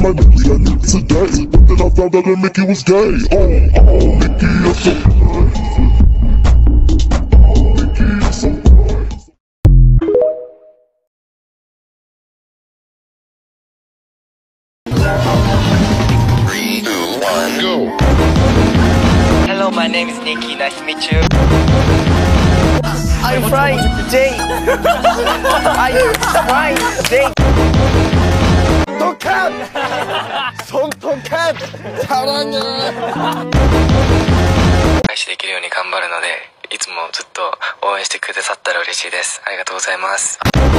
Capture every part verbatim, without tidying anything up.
my Niki, I knew today. But then I found out that Niki was gay. Oh, oh, Niki, you're so good. Oh, Niki, you're so good. Three, two, one, go. Hello, my name is Niki. Nice to meet you. I'm frying Jay. I'm frying Jay. 손톱! 손톱! 사랑해! 開始できるように頑張るので、いつもずっと応援してくださったら嬉しいです。ありがとうございます。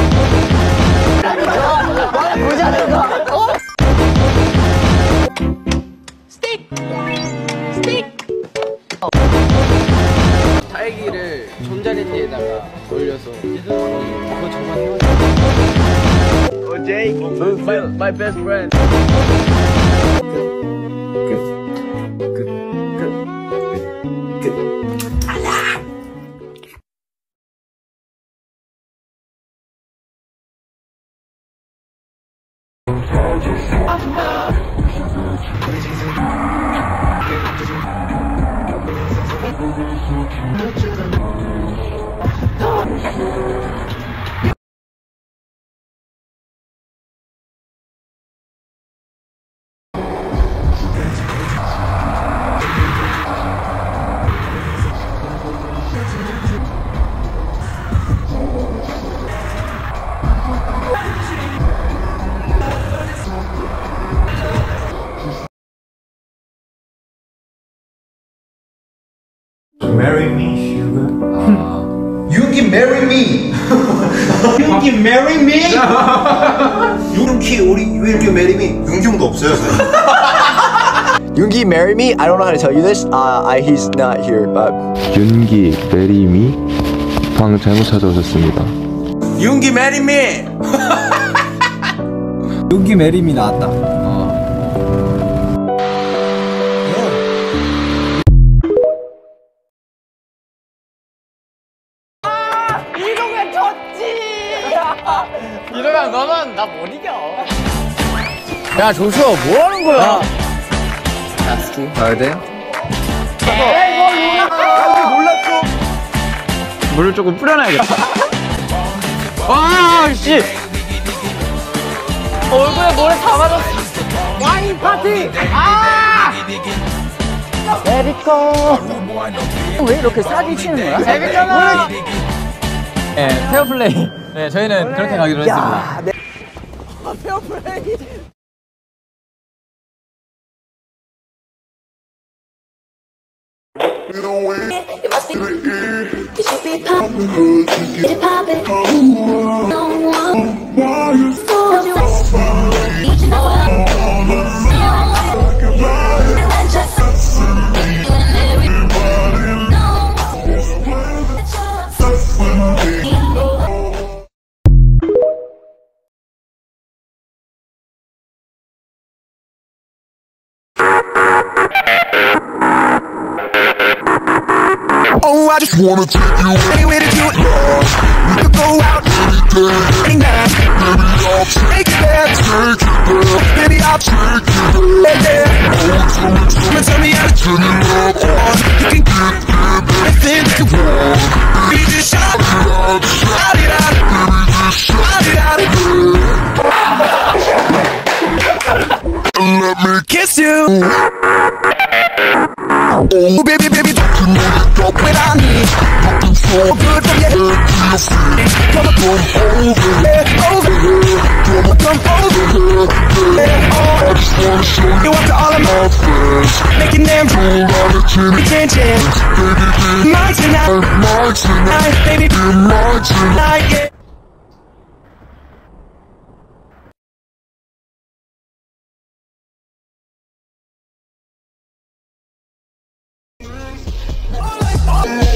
딸기를 전자레인지에다가 돌려서 그거 저만 Oh Jay, my, my best friend. Good, good, good, good. Allah. Marry me, sugar. 윤기 marry me. 윤기 marry me? 윤기 우리 왜 이렇게 marry me? 윤경도 없어요. Yoongi marry me? I don't know how to tell you this. Uh, I, he's not here. But 윤기 메리미 방 잘못 찾아오셨습니다. 윤기 marry me. 윤기 marry me 나왔다. 이러면 너는 나 못 이겨. 야 조슈아 뭐 하는 거야? 가야 돼? 몰랐어. 물을 조금 뿌려놔야겠다. 아 씨. 얼굴에 모래 다 맞았어. 와인 파티. 아. 에리코. 왜 이렇게 싸게 치는 거야? 재밌잖아. 네, 페어플레이. 네, 저희는 그렇게 가기로 했습니다. 네. 아, 페어플레이. It must be it should be poppin', it should poppin'. No one told you you know I just Oh, I just wanna take you anywhere that you love. We could go out any night. Baby, I'll take it there, take it there. Baby, I'll take it there. Come and tell me how to turn your love on. You can get anything that you want. Baby, just shout it out, shout it out. Baby, just shout it out. And let me kiss you. Oh, baby, baby, don't you know you got what I need? Nothing so good from your head to your feet. Come on, come over here, over here. Come on, come over here, yeah. Oh, I just wanna show you up to all of my friends. Making them drool on the chin. Attention, baby, be mine tonight, mine tonight, baby, be mine tonight, yeah. Oh,